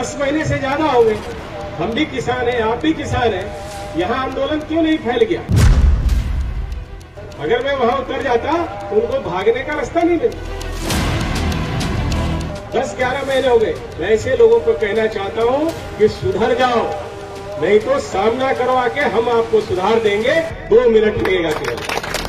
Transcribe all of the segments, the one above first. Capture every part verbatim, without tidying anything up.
दस महीने से ज्यादा हो गए, हम भी किसान हैं, आप भी किसान हैं, यहाँ आंदोलन क्यों नहीं फैल गया? अगर मैं वहां उतर जाता तो उनको भागने का रास्ता नहीं मिलता। दस ग्यारह महीने हो गए। मैं ऐसे लोगों को कहना चाहता हूं कि सुधर जाओ, नहीं तो सामना करवा के हम आपको सुधार देंगे। दो मिनट लगेगा केवल।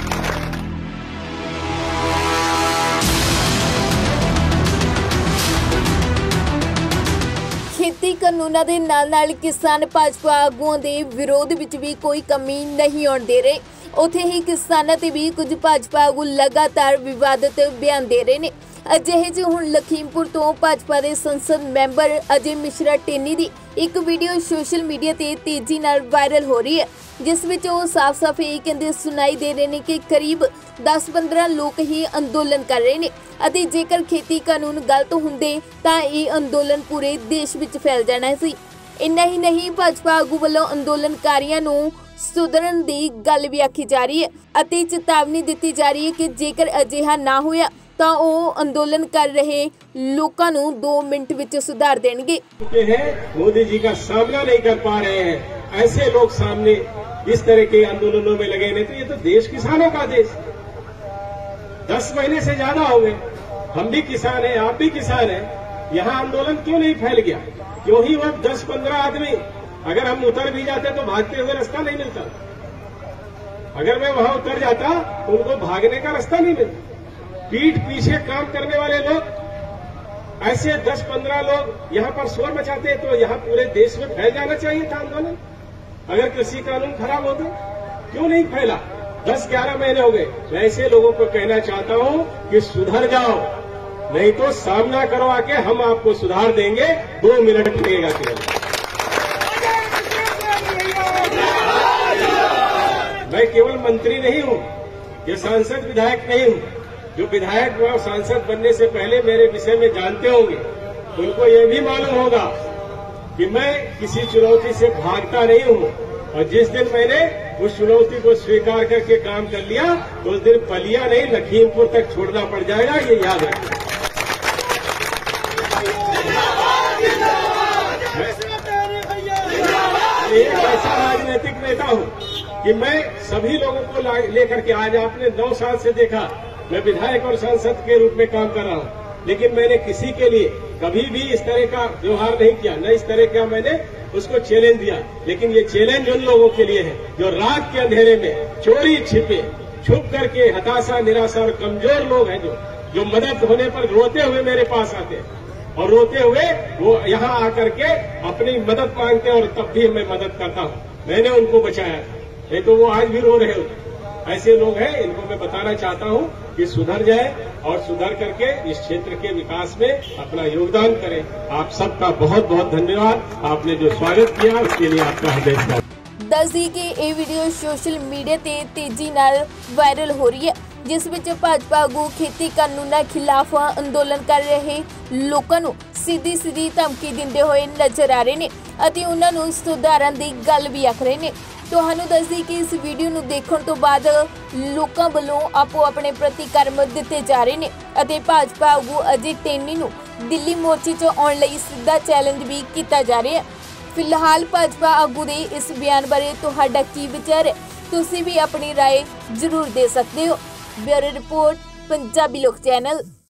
खेती कानूनां दे नाल नाल किसान भाजपा आगूआं दे विरोध विच भी कोई कमी नहीं आउण दे रहे। उत्थे ही किसानां ते भी कुछ भाजपा आगू लगातार विवादित बयान दे रहे ने। अजिहे च हुण लखीमपुर तो भाजपा दे संसद मैंबर अजय मिश्रा टेनी दी एक वीडियो सोशल मीडिया ते तेजी नाल वायरल हो रही है, जिस विच ओह साफ साफ ये कहंदे सुनाई दे रहे ने कि करीब दस पंद्रह लोग ही अंदोलन कर रहे ने अते जेकर खेती कानून गलत हुंदे तां इह अंदोलन पूरे देश विच फैल जाना सी। इन्ना ही नहीं, भाजपा आगू वालों अंदोलनकारियों नूं सुधरन दी गल भी आखी जा रही है अते चेतावनी दित्ती जा रही है कि जेकर अजिहा ना होया तो वह आंदोलन कर रहे लोगों को दो मिनट विच सुधार देंगे। मोदी जी का सामना नहीं कर पा रहे हैं, ऐसे लोग सामने इस तरह के आंदोलनों में लगे नहीं, तो ये तो देश किसानों का देश। दस महीने से ज्यादा हो गए, हम भी किसान हैं, आप भी किसान हैं, यहाँ आंदोलन क्यों नहीं फैल गया? क्यों ही वो दस पंद्रह आदमी, अगर हम उतर भी जाते तो भागते हुए रास्ता नहीं मिलता। अगर मैं वहां उतर जाता तो उनको भागने का रास्ता नहीं मिलता। पीठ पीछे काम करने वाले लोग, ऐसे दस पंद्रह लोग यहाँ पर शोर मचाते तो यहाँ पूरे देश में फैल जाना चाहिए था आंदोलन। अगर कृषि कानून खराब होते क्यों नहीं फैला? दस ग्यारह महीने हो गए। मैं ऐसे लोगों को कहना चाहता हूं कि सुधर जाओ, नहीं तो सामना करवा के हम आपको सुधार देंगे। दो मिनट लगेगा केवल। मैं केवल मंत्री नहीं हूं, ये सांसद विधायक नहीं हूं। जो विधायक व सांसद बनने से पहले मेरे विषय में जानते होंगे, उनको ये भी मालूम होगा कि मैं किसी चुनौती से भागता नहीं हूं। और जिस दिन मैंने उस चुनौती को स्वीकार करके काम कर लिया तो उस दिन पलिया नहीं, लखीमपुर तक छोड़ना पड़ जाएगा, ये याद रखें। मैं एक ऐसा राजनीतिक नेता हूं कि मैं सभी लोगों को लेकर के, आज आपने नौ साल से देखा मैं विधायक और सांसद के रूप में काम कर रहा हूं, लेकिन मैंने किसी के लिए कभी भी इस तरह का व्यवहार नहीं किया, न इस तरह का मैंने उसको चैलेंज दिया। लेकिन ये चैलेंज उन लोगों के लिए है जो रात के अंधेरे में चोरी छिपे छुप करके हताशा, निराशा और कमजोर लोग हैं, जो जो मदद होने पर रोते हुए मेरे पास आते हैं और रोते हुए वो यहाँ आकर के अपनी मदद मांगते हैं, और तब भी मैं मदद करता हूँ। मैंने उनको बचाया था, नहीं तो वो आज भी रो रहे होते। ऐसे लोग हैं, इनको मैं बताना चाहता हूं कि सुधर जाए और सुधर करके इस क्षेत्र के विकास में अपना योगदान करें। आप सबका बहुत बहुत धन्यवाद। आपने जो स्वागत किया उसके लिए आपका हृदय। दस दी कि ये वीडियो सोशल मीडिया ते तेजी नाल वायरल हो रही है, जिस विच भाजपा आगू खेती कानूनां खिलाफ अंदोलन कर रहे लोगों को सीधी सीधी धमकी दिंदे हुए नजर आ रहे ने अते उन्हां नूं सुधारन दी गल भी आख रहे ने। ਤੁਹਾਨੂੰ ਦੱਸ ਦਈਏ कि इस वीडियो ਨੂੰ देखण तो बाद लोगों ਵੱਲੋਂ ਆਪੋ ਆਪਣੇ प्रतिक्रम ਦਿੱਤੇ ਜਾ ਰਹੇ ਨੇ ਅਤੇ ਭਾਜਪਾ ਆਗੂ ਅਜੇ ਟੇਨੀ ਨੂੰ ਦਿੱਲੀ ਮੋਰਚੇ 'ਚ ਆਉਣ ਲਈ ਸਿੱਧਾ ਚੈਲੰਜ ਵੀ ਕੀਤਾ ਜਾ ਰਿਹਾ ਹੈ। ਫਿਲਹਾਲ ਭਾਜਪਾ ਆਗੂ ਦੇ ਇਸ ਬਿਆਨ ਬਾਰੇ ਤੁਹਾਡਾ ਕੀ ਵਿਚਾਰ ਹੈ? ਤੁਸੀਂ ਵੀ ਆਪਣੀ ਰਾਏ ਜ਼ਰੂਰ ਦੇ ਸਕਦੇ ਹੋ। ਬਿਊਰੋ ਰਿਪੋਰਟ, ਪੰਜਾਬੀ ਲੋਕ ਚੈਨਲ।